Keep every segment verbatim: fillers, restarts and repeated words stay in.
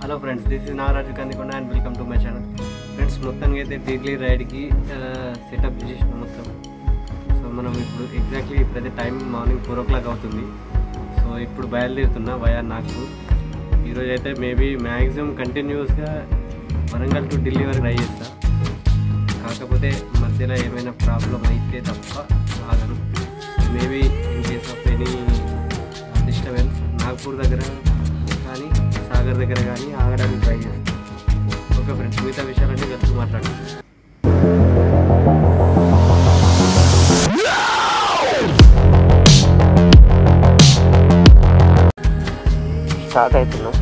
Hello friends, this is Nagaraju Kandikonda and welcome to my channel. Friends, మొత్తానికి అయితే daily రైడ్కి setup చేసిన మొత్తం. సో మనం ఇప్పుడు ఎగ్జాక్ట్లీ ఇప్పుడైతే time morning four o'clock అవుతుంది. సో ఇప్పుడు బయలుదేరుతున్నా వయా నాగ్పూర్. ఈరోజు అయితే మేబీ మ్యాక్సిమం కంటిన్యూస్గా వరంగల్ టు ఢిల్లీ వరకు ట్రై చేస్తా. కాకపోతే మధ్యలో ఏమైనా ప్రాబ్లం అయితే తప్ప ఆగను. Maybe in case of any disturbance Nagpur దగ్గర కానీ సాగర్ దగ్గర కానీ ఆగడానికి ట్రై చేస్తాను. ఓకే ఫ్రెండ్స్, మిగతా విషయాలన్నీ కలిసి మాట్లాడుతున్నాను. స్టార్ట్ అవుతున్నాం.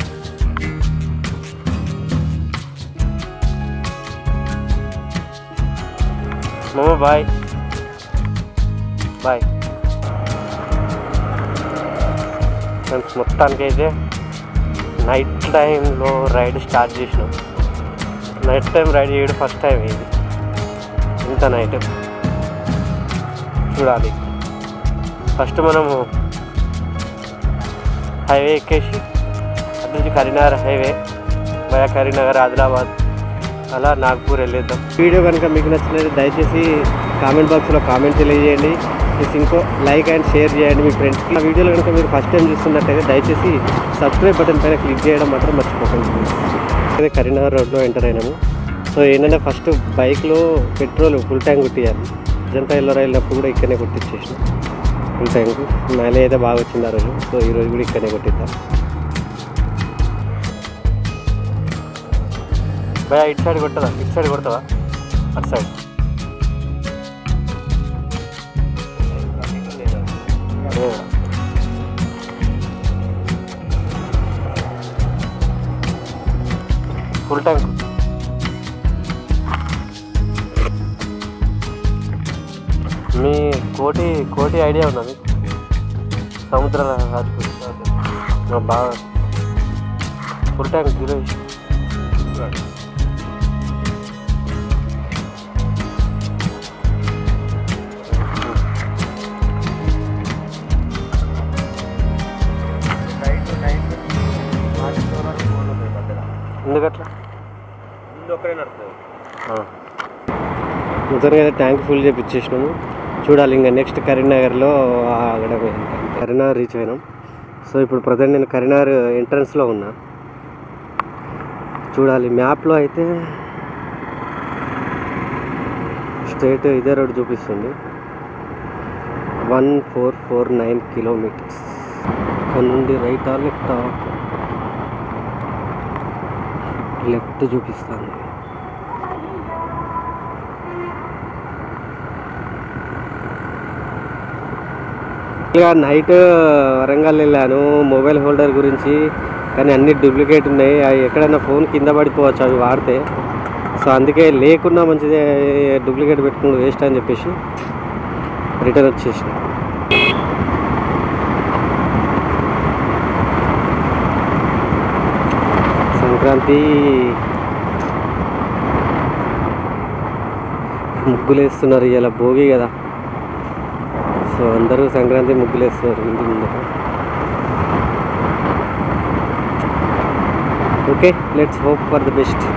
మామ బాయ్ బాయ్ ఫ్రెండ్స్. మొత్తానికైతే నైట్ టైంలో రైడ్ స్టార్ట్ చేసినాం. నైట్ టైం రైడ్ చేయడం ఫస్ట్ టైం ఇది. ఇంత నైట్ చూడాలి. ఫస్ట్ మనము హైవే ఎక్కేసి అటు నుంచి కరీంనగర్ హైవే వయా కరీంనగర్ ఆదిలాబాద్ అలా నాగ్పూర్ వెళ్ళేద్దాం. వీడియో కనుక మీకు నచ్చినది దయచేసి కామెంట్ బాక్స్లో కామెంట్ తెలియజేయండి. ప్లస్ ఇంకో లైక్ అండ్ షేర్ చేయండి మీ ఫ్రెండ్స్కి. ఆ వీడియోలో కనుక మీరు ఫస్ట్ టైం చూస్తున్నట్టయితే దయచేసి సబ్స్క్రైబ్ బటన్ పైన క్లిక్ చేయడం మాత్రం మర్చిపోకండి. అదే కరీంనగర్ రోడ్లో ఎంటర్ అయినాము. సో ఏంటంటే ఫస్ట్ బైక్లో పెట్రోల్ ఫుల్ ట్యాంక్ కొట్టియాలి. అజంతా ఎల్లరా వెళ్ళినప్పుడు కూడా ఇక్కడనే కొట్టించేసినాం ఫుల్ ట్యాంక్. మైలేజ్ అయితే బాగా వచ్చింది ఆ రోజు. సో ఈరోజు కూడా ఇక్కడనే కొట్టిద్దాం. భయ ఇటు సైడ్ కొట్టదా? ఇటు సైడ్ కొడతావా? అటు సైడ్ ఫుల్ ట్యాంక్. మీ కోటి కోటి ఐడియా ఉందా మీకు? సముద్ర రాజు బాగా ఫుల్ ట్యాంక్ జీరో ఎందుకట్లా మొత్తానికి అయితే ట్యాంక్ ఫుల్ చేపించేసినాము. చూడాలి ఇంకా నెక్స్ట్ కరీంనగర్లో ఆగడం. కరీంనగర్ రీచ్ అయినాం. సో ఇప్పుడు ప్రజెంట్ నేను కరీంనగర్ ఎంట్రన్స్లో ఉన్నా. చూడాలి మ్యాప్లో అయితే స్ట్రైట్ ఇదే రోడ్ చూపిస్తుంది. One four four nine kilometres ఇక్కడ నుండి రైట్ ఆ లెఫ్ట్ లెఫ్ట్ చూపిస్తాను. ఇక నైట్ వరంగల్ వెళ్ళాను మొబైల్ హోల్డర్ గురించి, కానీ అన్ని డూప్లికేట్ ఉన్నాయి. అవి ఎక్కడైనా ఫోన్ కింద పడిపోవచ్చు అవి వాడితే. సో అందుకే లేకున్నా మంచిదే, డూప్లికేట్ పెట్టుకుని వేస్ట్ అని చెప్పేసి రిటర్న్ వచ్చేసిన. సంక్రాంతి ముగ్గులు వేస్తున్నారు. ఇలా భోగి కదా, సో అందరూ సంక్రాంతి ముగ్గులు వేస్తున్నారు ఇంటి ముందు. Okay, let's hope for the best.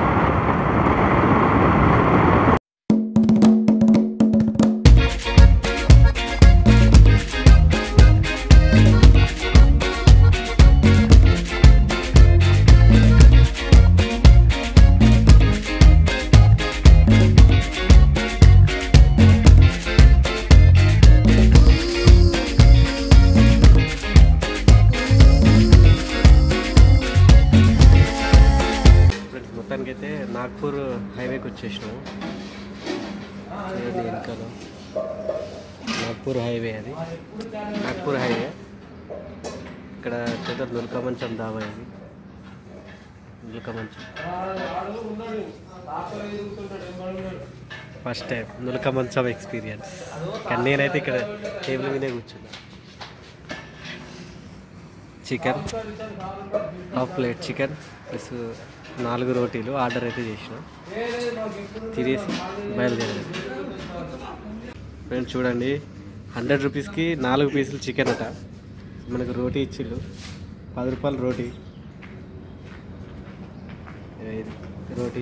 అయితే నాగ్పూర్ హైవేకి వచ్చేసినాము. వెనకాల నాగ్పూర్ హైవే, అది నాగ్పూర్ హైవే. ఇక్కడ పెద్ద నులకమంచం దాబా, ఇది నులకమంచం. ఫస్ట్ టైం నులకమంచం ఎక్స్పీరియన్స్. కానీ నేనైతే ఇక్కడ టేబుల్ మీదే కూర్చున్నా. Chicken half plate chicken plus నాలుగు రోటీలు ఆర్డర్ అయితే చేసిన. తినేసి బయలుదేరాను. ఫ్రెండ్స్ చూడండి, హండ్రెడ్ రూపీస్కి నాలుగు పీసులు చికెన్ అట. మనకు రోటీ ఇచ్చిళ్ళు, పది రూపాయలు రోటీ. ఇది రోటీ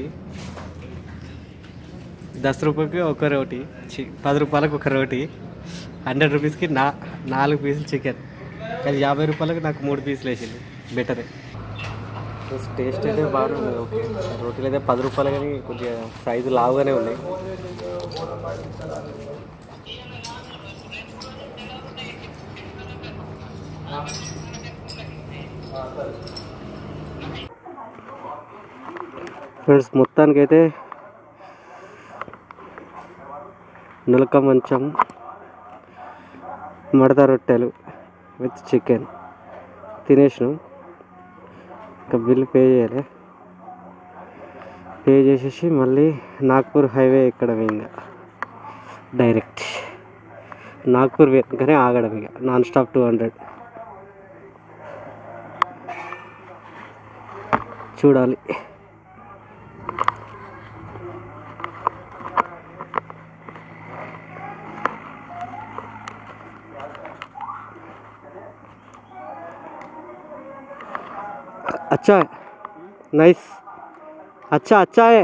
దస్ రూపాయలకి ఒక రోటీ చి పది రూపాయలకు ఒక రోటీ హండ్రెడ్ రూపీస్కి నా నాలుగు పీసులు చికెన్ కానీ యాభై రూపాయలకు నాకు మూడు పీసులు వేసింది బెటరే. టేస్ట్ అయితే బాగుంది. ఓకే రోటీలు అయితే పది రూపాయలు కానీ కొద్దిగా సైజు లావుగానే ఉన్నాయి. ఫ్రెండ్స్ మొత్తానికైతే నులక మంచం మడత రొట్టెలు విత్ చికెన్ తినేసినాం. ఇంకా బిల్ పే చేయాలి. పే చేసేసి మళ్ళీ నాగ్పూర్ హైవే ఎక్కడం ఇంకా డైరెక్ట్ నాగ్పూర్ వెనుకనే ఆగడం ఇక నాన్ స్టాప్ టూ హండ్రెడ్ చూడాలి. अच्छा है नाइस अच्छा अच्छा है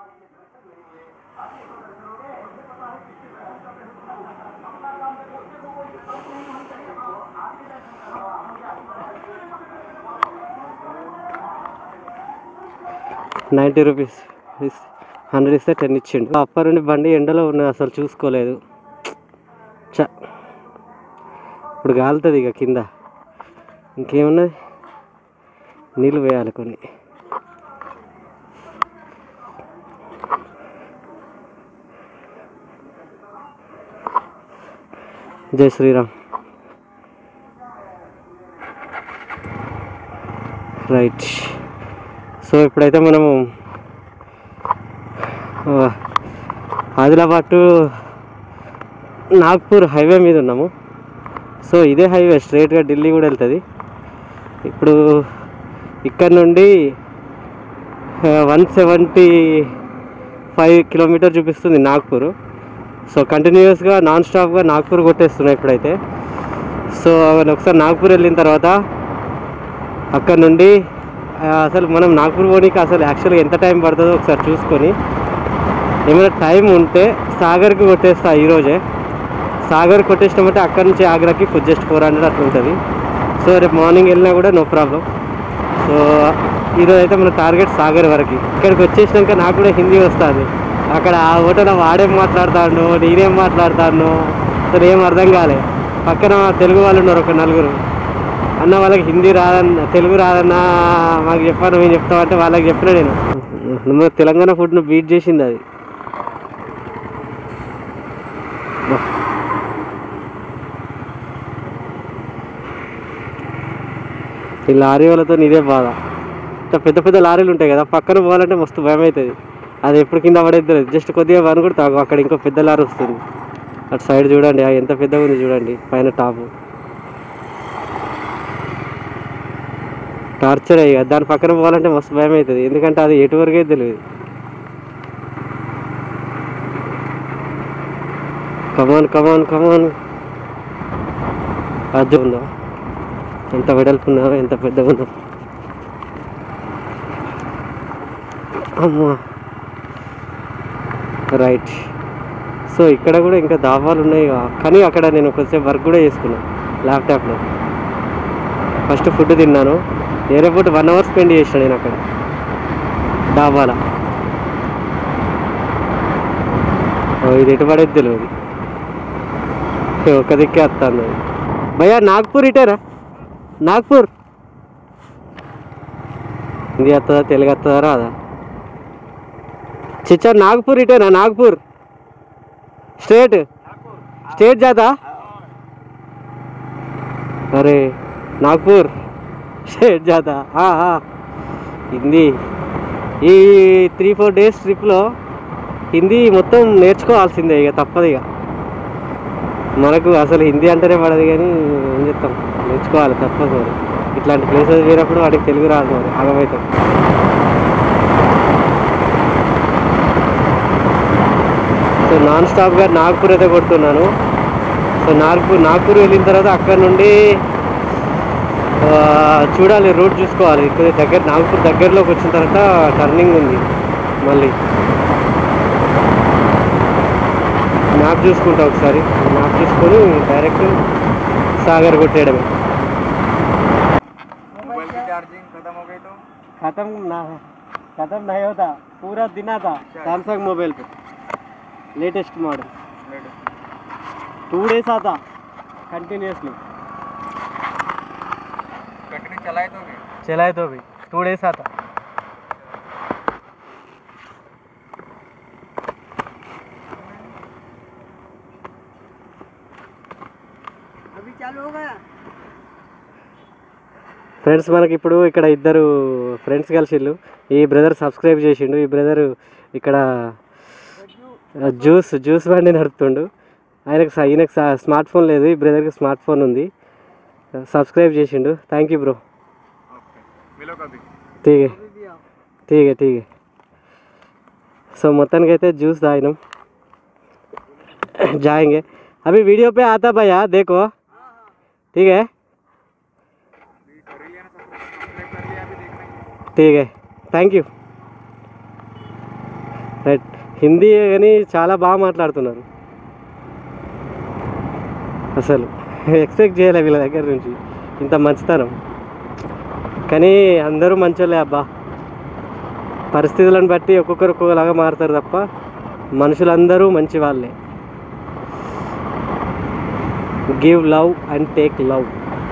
నైంటీ రూపీస్ హండ్రెడ్ ఇస్తే టెన్ ఇచ్చిండు. అప్పటి నుండి బండి ఎండలో ఉన్నది అసలు చూసుకోలేదు. చ ఇప్పుడు కాలుతుంది ఇక కింద ఇంకేమున్నది నీళ్ళు వేయాలి కొన్ని. జై శ్రీరామ్. రైట్ సో ఇప్పుడైతే మనము ఆదిలాబాద్ టు నాగ్పూర్ హైవే మీద ఉన్నాము. సో ఇదే హైవే స్ట్రైట్గా ఢిల్లీ కూడా వెళ్తుంది. ఇప్పుడు ఇక్కడ నుండి వన్ సెవెంటీ ఫైవ్ కిలోమీటర్ చూపిస్తుంది నాగ్పూర్. సో కంటిన్యూస్గా నాన్ స్టాప్గా నాగ్పూర్ కొట్టేస్తున్నాయి ఇప్పుడైతే. సో ఒకసారి నాగ్పూర్ వెళ్ళిన తర్వాత అక్కడ నుండి అసలు మనం నాగ్పూర్ పోనీకి అసలు యాక్చువల్గా ఎంత టైం పడుతుందో ఒకసారి చూసుకొని ఏమైనా టైం ఉంటే సాగర్కి కొట్టేస్తా ఈరోజే. సాగర్ కొట్టేసినామంటే అక్కడ నుంచి ఆగ్రాకి జస్ట్ ఫోర్ హండ్రెడ్ అట్లా ఉంటుంది. సో రేపు మార్నింగ్ వెళ్ళినా కూడా నో ప్రాబ్లం. సో ఈరోజు అయితే మన టార్గెట్ సాగర్ వరకు. ఇక్కడికి వచ్చేసినాక నాకు కూడా హిందీ వస్తుంది. అక్కడ ఆ హోటల్ వాడేం మాట్లాడతాను నేనేం మాట్లాడతాను అసలు ఏం అర్థం కాలే. పక్కన తెలుగు వాళ్ళు ఉన్నారు ఒక నలుగురు. అన్న వాళ్ళకి హిందీ రాదన్న తెలుగు రాదన్నా మాకు చెప్పాను మేము చెప్తామంటే వాళ్ళకి చెప్పినా నేను. మన తెలంగాణ ఫుడ్ను బీట్ చేసింది అది. ఈ లారీ వాళ్ళతో ఇదే బాధ. ఇట్లా పెద్ద పెద్ద లారీలు ఉంటాయి కదా పక్కన పోవాలంటే మస్తు భయం అవుతుంది. అది ఎప్పుడు కింద పడేది జస్ట్ కొద్దిగా వన్ కూడా తాగు అక్కడ ఇంకో పెద్ద లారీ వస్తుంది. అటు సైడ్ చూడండి ఎంత పెద్దగా ఉంది చూడండి పైన టాపు. టార్చర్ అయ్యి దాని పక్కన పోవాలంటే మస్తు భయం అవుతుంది. ఎందుకంటే అది ఎటువరకే తెలియదు. కమాన్ కమాన్ కమాన్ అది ఉందా ఎంత వెడల్పున్నా ఎంత పెద్దగా ఉందో అమ్మా. రైట్ సో ఇక్కడ కూడా ఇంకా దాబాలు ఉన్నాయి కానీ అక్కడ నేను కొద్దిసేపు వర్క్ కూడా చేసుకున్నాను ల్యాప్టాప్లో. ఫస్ట్ ఫుడ్ తిన్నాను. ఎయిర్పోర్ట్ వన్ అవర్ స్పెండ్ చేసాను నేను అక్కడ డాబాల. ఇది ఎటు పడేది తెలియదు. ఒక దిక్కే వస్తాను భయ్యా. నాగ్పూర్ ఇటేరా నాగ్పూర్ హిందీ వస్తుందా తెలుగు వస్తుందా రాదా? చిచ్చా నాగ్పూర్ ఇటేనా నాగ్పూర్ స్ట్రేట్ స్ట్రేట్ జాతా అరే నాగ్పూర్ స్ట్రేట్ జాతా. హిందీ ఈ త్రీ ఫోర్ డేస్ ట్రిప్లో హిందీ మొత్తం నేర్చుకోవాల్సిందే ఇక తప్పదు. ఇక మనకు అసలు హిందీ అంటేనే పడదు కానీ ఏం చెప్తాం నేర్చుకోవాలి తప్పదు. మరి ఇట్లాంటి ప్లేసెస్ పోయినప్పుడు వాడికి తెలుగు రాదు మరి అర్థమవుతాం. సో నాన్ స్టాప్గా నాగ్పూర్ అయితే కొడుతున్నాను. సో నాగ్పూర్ నాగ్పూర్ వెళ్ళిన తర్వాత అక్కడ నుండి చూడాలి, రూట్ చూసుకోవాలి. కొద్దిగా దగ్గర నాగపూర్ దగ్గరలోకి వచ్చిన తర్వాత టర్నింగ్ ఉంది. మళ్ళీ మ్యాప్ చూసుకుంటా ఒకసారి, మ్యాప్ చూసుకొని డైరెక్ట్ सागर कोटेड़े में। मोबाइल की चार्जिंग खत्म हो गई तो खत्म ना खत्म नहीं होता, पूरा दिन आता। सैमसंग मोबाइल पे लेटेस्ट मॉडल टू डेज आता कंटिन्यूसली, कंटिन्यू चलाए तो भी चलाए तो भी टू डेज आता। अभी चालू हो गया। ఫ్రెండ్స్ మనకి ఇప్పుడు ఇక్కడ ఇద్దరు ఫ్రెండ్స్ కలిసిళ్ళు. ఈ బ్రదర్ సబ్స్క్రైబ్ చేసిండు. ఈ బ్రదర్ ఇక్కడ జ్యూస్ జ్యూస్ బండి నడుపుతుండు. ఆయనకు ఈయనకు స్మార్ట్ ఫోన్ లేదు, ఈ బ్రదర్కి స్మార్ట్ ఫోన్ ఉంది. సబ్స్క్రైబ్ చేసిండు. Thank you bro. ठीक है ठीक है ठीक है। సో మొత్తానికి అయితే జ్యూస్ తాగినాం. जाएंगे अभी वीडियो पे आता भैया देखो, ठीक है ठीक है థ్యాంక్ యూ. రైట్, హిందీ కానీ చాలా బాగా మాట్లాడుతున్నారు. అసలు ఎక్స్పెక్ట్ చేయలే వీళ్ళ దగ్గర నుంచి ఇంత మంచితనం. కానీ అందరూ మంచోళ్ళే అబ్బా, పరిస్థితులను బట్టి ఒక్కొక్కరు ఒక్కొక్కలాగా మారుతారు తప్ప మనుషులందరూ మంచి వాళ్ళే. Give love and take love.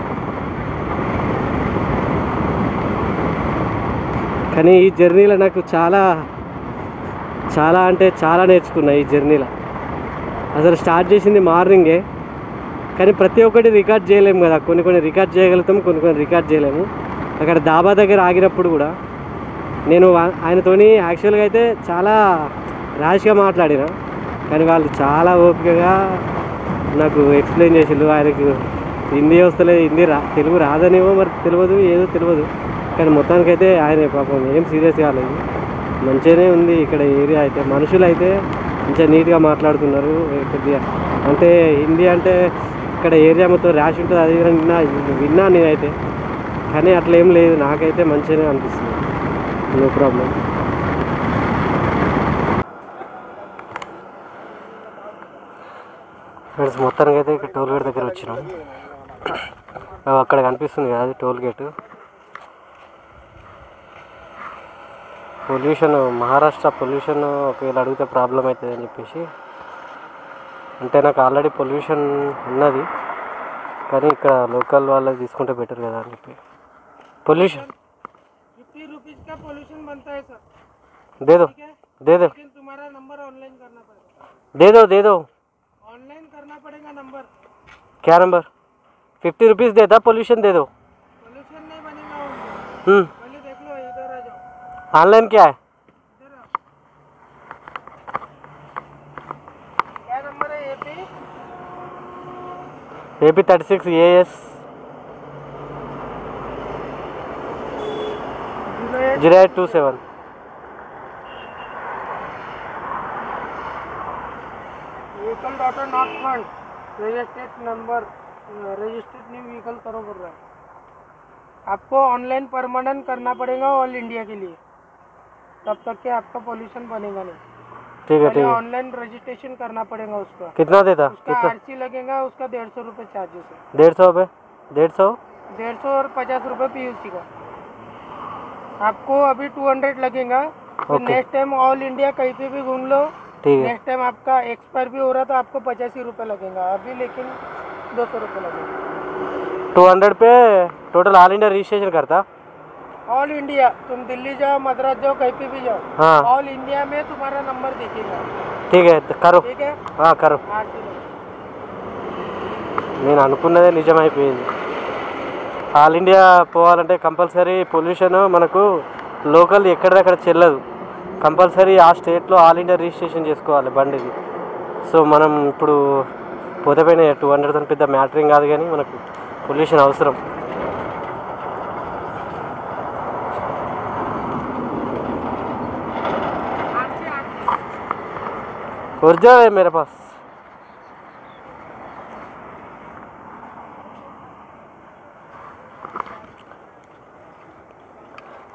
కానీ ఈ జర్నీలో నాకు చాలా చాలా అంటే చాలా నేర్చుకున్నా. ఈ జర్నీలో అసలు స్టార్ట్ చేసింది మార్నింగే, కానీ ప్రతి ఒక్కటి రికార్డ్ చేయలేము కదా. కొన్ని కొన్ని రికార్డ్ చేయగలుగుతాము, కొన్ని కొన్ని రికార్డ్ చేయలేము. అక్కడ దాబా దగ్గర ఆగినప్పుడు కూడా నేను ఆయనతోని యాక్చువల్గా అయితే చాలా ర్యాష్గా మాట్లాడిన, కానీ వాళ్ళు చాలా ఓపికగా నాకు ఎక్స్ప్లెయిన్ చేసిండు. ఆయనకు హిందీ వస్తలేదు, హిందీ రా తెలుగు రాదనేమో మరి తెలియదు, ఏదో తెలియదు. కానీ మొత్తానికైతే ఆయన పాపం ఏం సీరియస్ కాలేదు, మంచిగానే ఉంది. ఇక్కడ ఏరియా అయితే మనుషులు అయితే మంచిగా నీట్గా మాట్లాడుతున్నారు. కొద్దిగా అంటే హిందీ అంటే ఇక్కడ ఏరియా మొత్తం ర్యాష్ ఉంటుంది, అది విన్నా విన్నా నేనైతే. కానీ అట్లా ఏం లేదు, నాకైతే మంచిగానే అనిపిస్తుంది. No problem. ఫ్రెండ్స్ మొత్తానికి అయితే ఇక్కడ టోల్ గేట్ దగ్గర వచ్చినాం. అక్కడ కనిపిస్తుంది కదా, అది toll gate. Pollution, Maharashtra pollution ఒకవేళ అడిగితే ప్రాబ్లం అవుతుంది అని చెప్పేసి, అంటే నాకు ఆల్రెడీ పొల్యూషన్ ఉన్నది, కానీ ఇక్కడ లోకల్ వాళ్ళది తీసుకుంటే బెటర్ కదా అని చెప్పి. పొల్యూషన్ फिफ्टी रुपीज का पोल्यूशन बनता है सर, दे दो दे दो लेकिन तुम्हारा नंबर ऑनलाइन करना पड़ेगा। दे दो दे दो ऑनलाइन करना पड़ेगा नंबर। क्या नंबर? फिफ्टी रुपीज़ देता, पोल्यूशन दे दो। पोल्यूशन नहीं बनेगा ऑनलाइन। हम्म पहले देख लो, इधर आ जाओ। ऑनलाइन क्या है? इधर आओ। क्या नंबर है? AP AP thirty six A S zero eight two seven. Vehicle data not found registered number, registered new vehicle करो बोल रहा है। आपको ऑनलाइन परमानेंट करना पड़ेगा ऑल इंडिया के लिए, तब तक के आपका पोल्यूशन बनेगा नहीं। ठीक है ठीक है। ऑनलाइन रजिस्ट्रेशन करना पड़ेगा उसका। कितना देता? उसका आरसी लगेगा, उसका डेढ़ सौ रुपये चार्जेस है। डेढ़ सौ रुपये डेढ़ सौ डेढ़ सौ और पचास रुपये पीयूसी का। आपको अभी टू हंड्रेड लगेगा। फिर नेक्स्ट टाइम ऑल इंडिया कहीं पे भी घूम लो, ठीक है। नेक्स्ट टाइम आपका एक्सपायर भी हो रहा तो आपको पचासी रुपये लगेगा अभी, लेकिन दो सौ रुपये लगेगा। टू हंड्रेड पे टोटल ऑल इंडिया रजिस्ट्रेशन करता? ऑल इंडिया, तुम दिल्ली जाओ, मद्रास जाओ, कहीं पे भी जाओ, हाँ ऑल इंडिया में तुम्हारा नंबर दिखेगा। ठीक है तो करो। ठीक है हाँ करो। आरसी लो। నేను అనుకున్నదే నిజమైపోయింది. ఆల్ ఇండియా పోవాలంటే కంపల్సరీ పొల్యూషన్ మనకు లోకల్ ఎక్కడిదక్కడ చెల్లదు. కంపల్సరీ ఆ స్టేట్లో ఆల్ ఇండియా రిజిస్ట్రేషన్ చేసుకోవాలి బండిది. సో మనం ఇప్పుడు పోతే పైన టూ హండ్రెడ్ అని పెద్ద మ్యాటరింగ్ కాదు, కానీ మనకు పొల్యూషన్ అవసరం. ఒరిజినల్ है मेरे पास।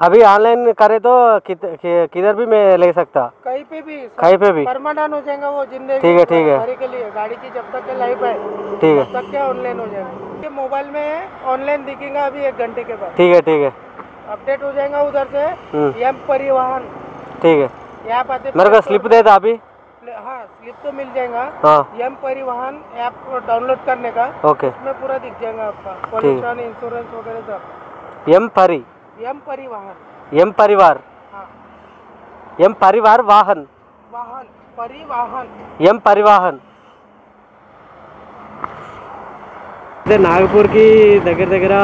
अभी ऑनलाइन करे तो कित, कि, किधर भी मैं ले सकता, कहीं पे भी कहीं पे भी। परमानेंट हो जाएगा वो जिंदगी। ठीक है ठीक है गाड़ी के लिए, गाड़ी की जब तक के लाइफ है ठीक है तब तक क्या ऑनलाइन हो जाएगा। ये मोबाइल में ऑनलाइन दिखेगा अभी एक घंटे के बाद, ठीक है ठीक है अपडेट हो जाएगा उधर से। एम परिवहन, ठीक है। यहाँ आते मेरे को स्लिप दे था अभी। हाँ स्लिप तो मिल जाएगा। हाँ एम परिवहन ऐप डाउनलोड करने का, ओके उसमें पूरा दिख जाएगा आपका पॉल्यूशन इंश्योरेंस वगैरह सब। एम परी एम परिवहन, एम परिवार, हाँ एम परिवार वाहन, वाहन परिवहन, एम परिवहन। అదే నాగపూర్కి దగ్గర దగ్గర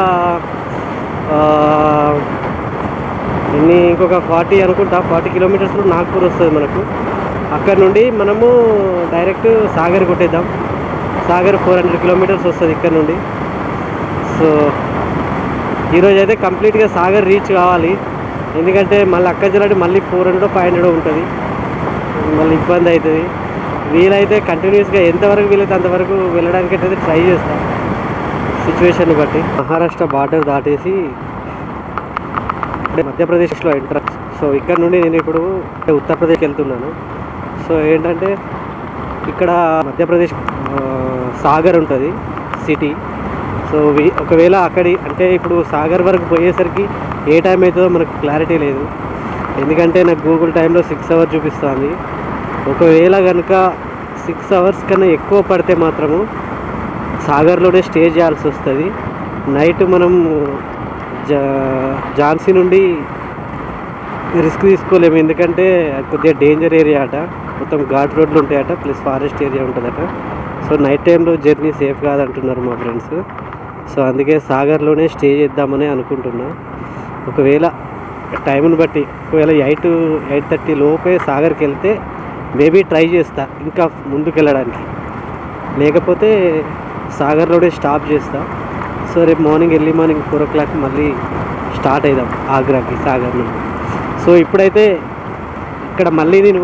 ఎన్ని ఇంకొక ఫార్టీ అనుకుంటా, ఫార్టీ కిలోమీటర్స్లో నాగపూర్ వస్తుంది మనకు. అక్కడ నుండి మనము డైరెక్ట్ సాగర్ కొట్టేద్దాం. సాగర్ ఫోర్ హండ్రెడ్ కిలోమీటర్స్ వస్తుంది ఇక్కడ నుండి. సో ఈరోజు అయితే కంప్లీట్గా సాగర్ రీచ్ కావాలి, ఎందుకంటే మళ్ళీ అక్కడ జలాడి మళ్ళీ ఫోర్ హండ్రెడ్ ఫైవ్ హండ్రెడ్ ఉంటుంది, మళ్ళీ ఇబ్బంది అవుతుంది. వీలైతే కంటిన్యూస్గా ఎంతవరకు వీలైతే అంతవరకు వెళ్ళడానికి అయితే ట్రై చేస్తాను సిచ్యువేషన్ బట్టి. మహారాష్ట్ర బార్డర్ దాటేసి మధ్యప్రదేశ్లో ఎంటర్. సో ఇక్కడ నుండి నేను ఇప్పుడు ఉత్తరప్రదేశ్కి వెళ్తున్నాను. సో ఏంటంటే ఇక్కడ మధ్యప్రదేశ్ సాగర్ ఉంటుంది సిటీ. సో ఒకవేళ అక్కడి అంటే ఇప్పుడు సాగర్ వరకు పోయేసరికి ఏ టైం అవుతుందో మనకు క్లారిటీ లేదు, ఎందుకంటే నాకు గూగుల్ టైంలో సిక్స్ అవర్స్ చూపిస్తుంది. ఒకవేళ కనుక సిక్స్ అవర్స్ కన్నా ఎక్కువ పడితే మాత్రము సాగర్లోనే స్టే చేయాల్సి వస్తుంది. నైట్ మనం జా ఝాన్సీ నుండి రిస్క్ తీసుకోలేము, ఎందుకంటే కొద్దిగా డేంజర్ ఏరియా అట, మొత్తం ఘాట్ రోడ్లు ఉంటాయట, ప్లస్ ఫారెస్ట్ ఏరియా ఉంటుందట. సో నైట్ టైంలో జర్నీ సేఫ్ కాదంటున్నారు మా ఫ్రెండ్స్. సో అందుకే సాగర్లోనే స్టే చేద్దామని అనుకుంటున్నా. ఒకవేళ టైంని బట్టి ఒకవేళ ఎయిట్ ఎయిట్ థర్టీ లోపే సాగర్కి వెళ్తే మేబీ ట్రై చేస్తా ఇంకా ముందుకు వెళ్ళడానికి, లేకపోతే సాగర్లోనే స్టాప్ చేస్తా. సో రేపు morning early morning four o'clock మళ్ళీ స్టార్ట్ అవుదాం ఆగ్రాకి సాగర్ నుండి. సో ఇప్పుడైతే ఇక్కడ మళ్ళీ నేను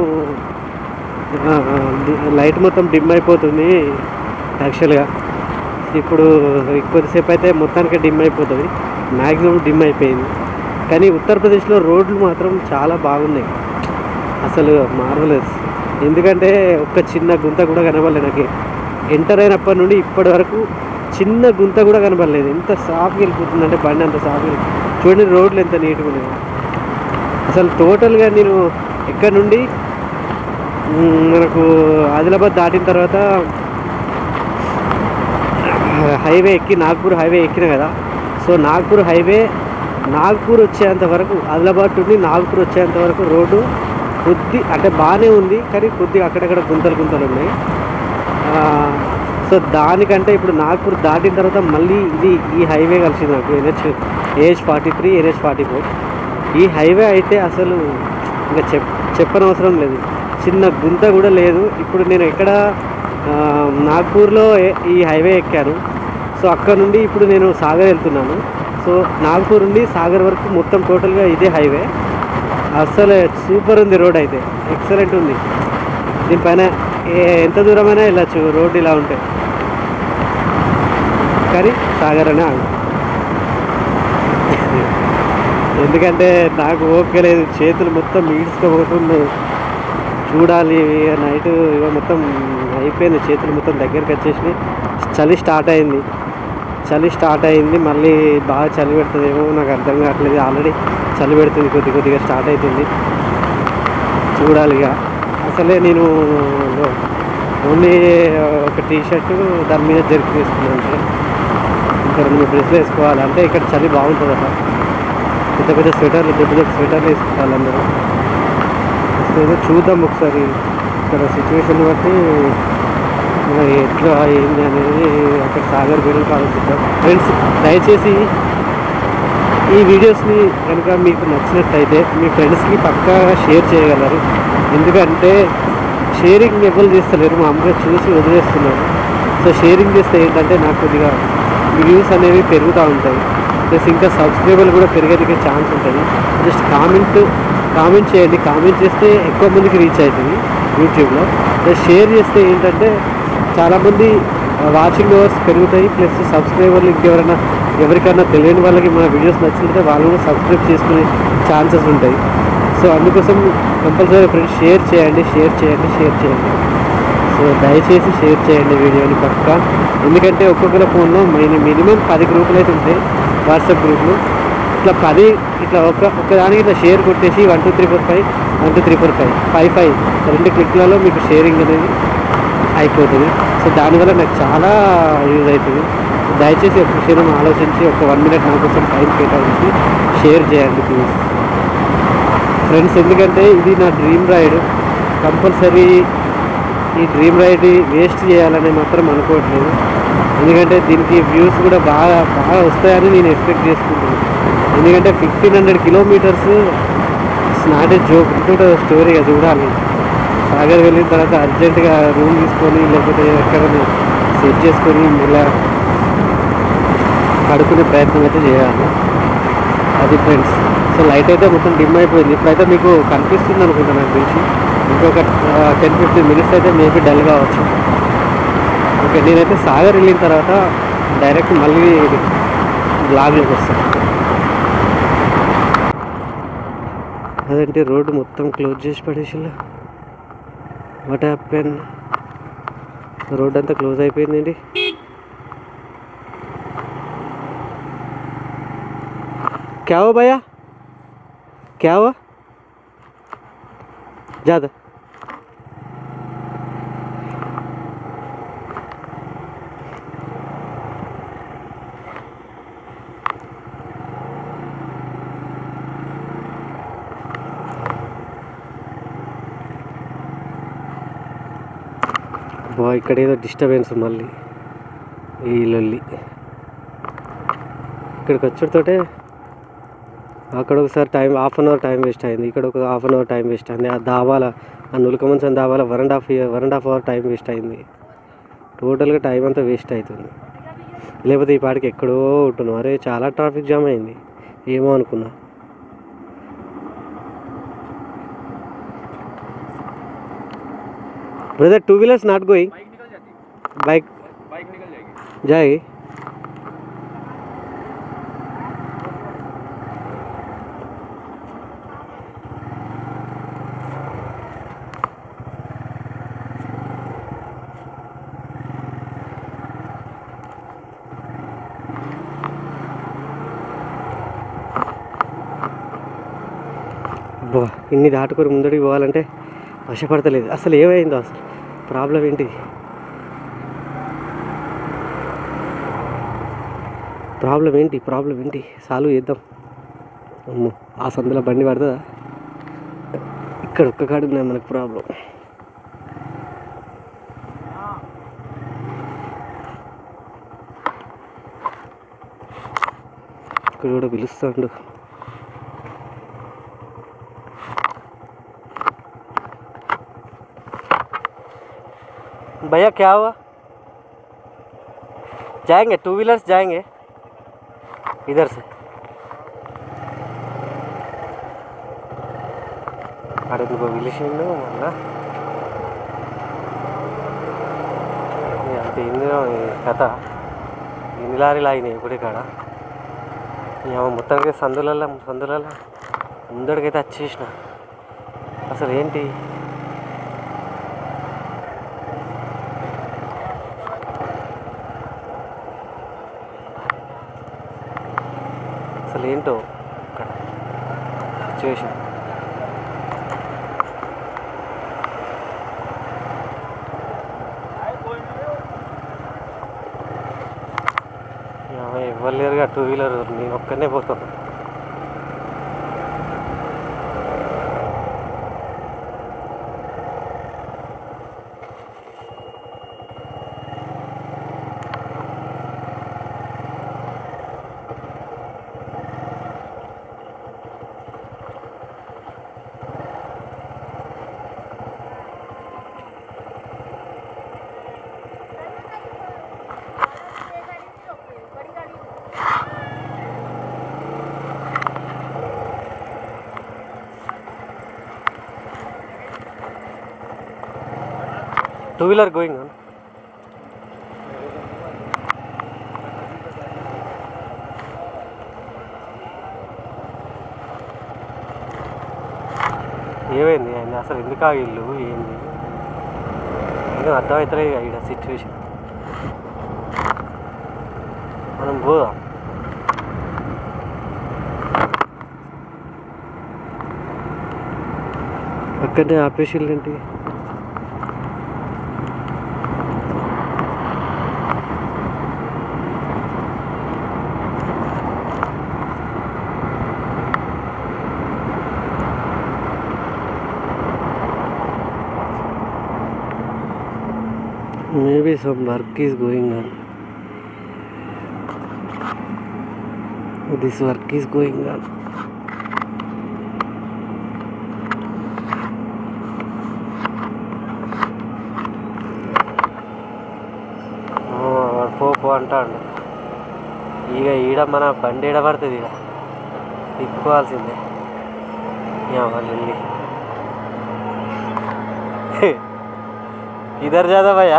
లైట్ మొత్తం డిమ్ అయిపోతుంది యాక్చువల్గా. ఇప్పుడు కొద్దిసేపు అయితే మొత్తానికి డిమ్ అయిపోతుంది, మ్యాక్సిమం డిమ్ అయిపోయింది. కానీ ఉత్తరప్రదేశ్లో రోడ్లు మాత్రం చాలా బాగున్నాయి, అసలు మార్వలెస్. ఎందుకంటే ఒక్క చిన్న గుంత కూడా కనబడలేదు నాకు ఎంటర్ అయినప్పటి నుండి ఇప్పటి వరకు, చిన్న గుంత కూడా కనబడలేదు. ఎంత సాఫ్గా వెళ్ళిపోతుందంటే బండి, అంత సాఫ్గా. చూడండి రోడ్లు ఎంత నీట్గా ఉన్నాయి అసలు. టోటల్గా నేను ఇక్కడ నుండి మనకు ఆదిలాబాద్ దాటిన తర్వాత హైవే ఎక్కి నాగ్పూర్ హైవే ఎక్కిన కదా. సో నాగ్పూర్ హైవే నాగ్పూర్ వచ్చేంత వరకు, ఆదిలాబాద్ నుండి నాగ్పూర్ వచ్చేంత వరకు రోడ్డు కొద్ది అంటే బాగానే ఉంది, కానీ కొద్దిగా అక్కడక్కడ గుంతలు గుంతలు ఉన్నాయి. సో దానికంటే ఇప్పుడు నాగ్పూర్ దాటిన తర్వాత మళ్ళీ ఇది ఈ హైవే కలిసింది నాకు, NH AH forty three NH forty four. ఈ హైవే అయితే అసలు ఇంకా చెప్ చెప్పనవసరం లేదు, చిన్న గుంత కూడా లేదు. ఇప్పుడు నేను ఎక్కడ నాగ్పూర్లో ఈ హైవే ఎక్కాను. సో అక్కడ నుండి ఇప్పుడు నేను సాగర్ వెళ్తున్నాను. సో నాగ్పూర్ నుండి సాగర్ వరకు మొత్తం టోటల్గా ఇదే హైవే. అసలు సూపర్ ఉంది రోడ్, అయితే ఎక్సలెంట్ ఉంది. దీనిపైన ఎంత దూరమైనా వెళ్ళచ్చు రోడ్డు ఇలా ఉంటే, కానీ సాగర్ అనే ఆగు. ఎందుకంటే నాకు ఓపిక లేదు, చేతులు మొత్తం ఈడ్చుకోబోతున్నాయి. చూడాలి నైట్ ఇవ మొత్తం అయిపోయింది, చేతులు మొత్తం దగ్గరికి వచ్చేసినాయి. చలి స్టార్ట్ అయింది, చలి స్టార్ట్ అయింది మళ్ళీ బాగా చలి పెడుతుందేమో నాకు అర్థం కావట్లేదు. ఆల్రెడీ చలి పెడుతుంది, కొద్ది కొద్దిగా స్టార్ట్ అవుతుంది. చూడాలి ఇక. అసలే నేను ఓన్లీ ఒక టీ షర్టు దాని మీద జర్క్ తీసుకున్నాను, ఇంకా రెండు మూడు డ్రెస్సులు వేసుకోవాలి. అంటే ఇక్కడ చలి బాగుంటుందట, పెద్ద పెద్ద స్వెటర్లు పెద్ద పెద్ద స్వెటర్లు వేసుకోవాలి అందరూ. ఏదో చూద్దాం ఒకసారి ఇక్కడ సిచ్యువేషన్ బట్టి ఎట్లా ఏంది అనేది అక్కడ సాగర్ గురించి ఆలోచిద్దాం. ఫ్రెండ్స్ దయచేసి ఈ వీడియోస్ని కనుక మీకు నచ్చినట్టయితే మీ ఫ్రెండ్స్కి పక్కాగా షేర్ చేయగలరు, ఎందుకంటే షేరింగ్ ఎవరు చేస్తలేరు, మా అమ్మగా చూసి వదిలేస్తున్నారు. సో షేరింగ్ చేస్తే ఏంటంటే నాకు కొద్దిగా వ్యూస్ అనేవి పెరుగుతూ ఉంటాయి, ప్లస్ ఇంకా సబ్స్క్రైబర్లు కూడా పెరిగేందుకు ఛాన్స్ ఉంటుంది. జస్ట్ కామెంట్ కామెంట్ చేయండి, కామెంట్ చేస్తే ఎక్కువ మందికి రీచ్ అవుతుంది యూట్యూబ్లో. ప్లస్ షేర్ చేస్తే ఏంటంటే చాలామంది వాచింగ్ అవర్స్ పెరుగుతాయి, ప్లస్ సబ్స్క్రైబర్లు ఇంకెవరైనా ఎవరికైనా తెలియని వాళ్ళకి మన వీడియోస్ నచ్చినట్లయితే వాళ్ళు కూడా సబ్స్క్రైబ్ చేసుకునే ఛాన్సెస్ ఉంటాయి. సో అందుకోసం కంపల్సరీ ఫ్రెండ్స్ షేర్ చేయండి షేర్ చేయండి షేర్ చేయండి సో దయచేసి షేర్ చేయండి వీడియోని పక్కా. ఎందుకంటే ఒక్కొక్కరి ఫోన్లో మిని మినిమం పది గ్రూపులు అయితే ఉంటాయి, వాట్సాప్ గ్రూపులు. ఇట్లా పది ఇట్లా ఒక ఒకదానికి ఇట్లా షేర్ కొట్టేసి one two three four five one two three four five five five రెండు క్లిక్లలో మీకు షేరింగ్ అనేది అయిపోతుంది. సో దానివల్ల నాకు చాలా యూజ్ అవుతుంది. దయచేసి ఒక విషయం ఆలోచించి ఒక వన్ మినిట్ నా కోసం టైం కేటాయించి షేర్ చేయండి ప్లీజ్ ఫ్రెండ్స్. ఎందుకంటే ఇది నా డ్రీమ్ రైడ్. కంపల్సరీ ఈ డ్రీమ్ రైడ్ వేస్ట్ చేయాలని మాత్రం అనుకోవట్లేదు. ఎందుకంటే దీనికి వ్యూస్ కూడా బాగా బాగా వస్తాయని నేను ఎక్స్పెక్ట్ చేసుకుంటున్నాను. ఎందుకంటే fifteen hundred kilometres it's not a joke. ఇంకోటి స్టోరీగా చూడాలి. సాగర్ వెళ్ళిన తర్వాత అర్జెంటుగా రూమ్ తీసుకొని లేకపోతే ఎక్కడైనా సెట్ చేసుకొని ఇలా పడుకునే ప్రయత్నం అయితే చేయాలి. అది ఫ్రెండ్స్. సో లైట్ అయితే మొత్తం డిమ్ అయిపోయింది. ఇప్పుడైతే మీకు కనిపిస్తుంది అనుకుంటాను నాకు తెలిసి. ఇంకొక టెన్ ఫిఫ్టీన్ మినిట్స్ అయితే మేబీ డల్ కావచ్చు. ఓకే, నేనైతే సాగర్ వెళ్ళిన తర్వాత డైరెక్ట్ మళ్ళీ బ్లాగ్లోకి వస్తాను. అదంటే రోడ్డు మొత్తం క్లోజ్ చేసి పడేసిల్లా. What happen? రోడ్ అంతా క్లోజ్ అయిపోయిందండి. क्या हुआ भैया, क्या हुआ? ज़्यादा బా ఇక్కడ ఏదో డిస్టర్బెన్స్ మళ్ళీ ఈ లొల్లి. ఇక్కడికి వచ్చేటతోటే అక్కడ ఒకసారి time half an hour time waste అయింది. ఇక్కడ ఒక half an hour time waste అయింది. ఆ దాబాల ఆ నులకమంచం దాబాల one and half year one and half hour time waste అయింది. టోటల్గా టైం అంతా వేస్ట్ అవుతుంది. లేకపోతే ఈ పాటికి ఎక్కడో ఉంటున్నాం. అరే చాలా ట్రాఫిక్ జామ్ అయింది ఏమో అనుకున్నా. Brother two wheelers not going, bike bike निकल जाएगी जाएगी ఇన్ని దాటుకొని ముందడికి పోవాలంటే వశపడతలేదు. అసలు ఏమైందో, అసలు ప్రాబ్లం ఏంటి? ప్రాబ్లం ఏంటి ప్రాబ్లం ఏంటి సాల్వ్ చేద్దాం. అమ్మో ఆ సందులో బండి పడుతుందా? ఇక్కడ ఒక్క కాడు ఉన్నాయి మనకు ప్రాబ్లం. ఇక్కడ కూడా పిలుస్తాడు. भैया क्या हुआ? जाएंगे टू व्हीलर्स जाएंगे इधर से. अरे तुमको పిలిచిండు మళ్ళా అంత ఇందులో కథ ఎన్ని లారీలు ఆగినాయి ఒకటి కాడ. మొత్తానికి సందులలో సందులలో ముందడికైతే వచ్చేసిన. అసలు ఏంటి అసలు ఏంటో ఇక్కడ సిచ్యువేషన్. ఎవరు లేరుగా టూ వీలర్, నేను ఒక్కనే పోతాను. Two wheeler going on. ఏమైంది ఆయన అసలు ఎందుకు ఆగిల్లు ఏంది ఇంకా అర్థమవుతలేదు ఇక్కడ సిచ్యువేషన్. మనం పోదాం. అక్కడనే ఆపేసిల్లు ఏంటి? Maybe some work is going on. This work is going on. పోపు అంటాడు ఇక ఈడ మన బండి ఈడ పడుతుంది. ఇక తిప్పుకోవాల్సిందే వెళ్ళి. इधर ज्यादा भैया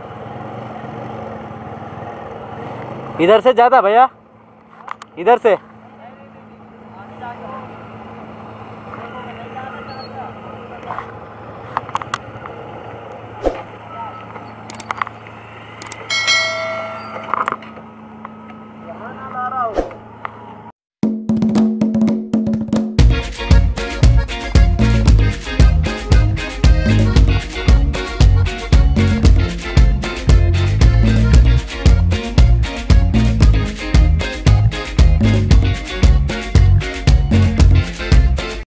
इधर से ज्यादा भैया, इधर से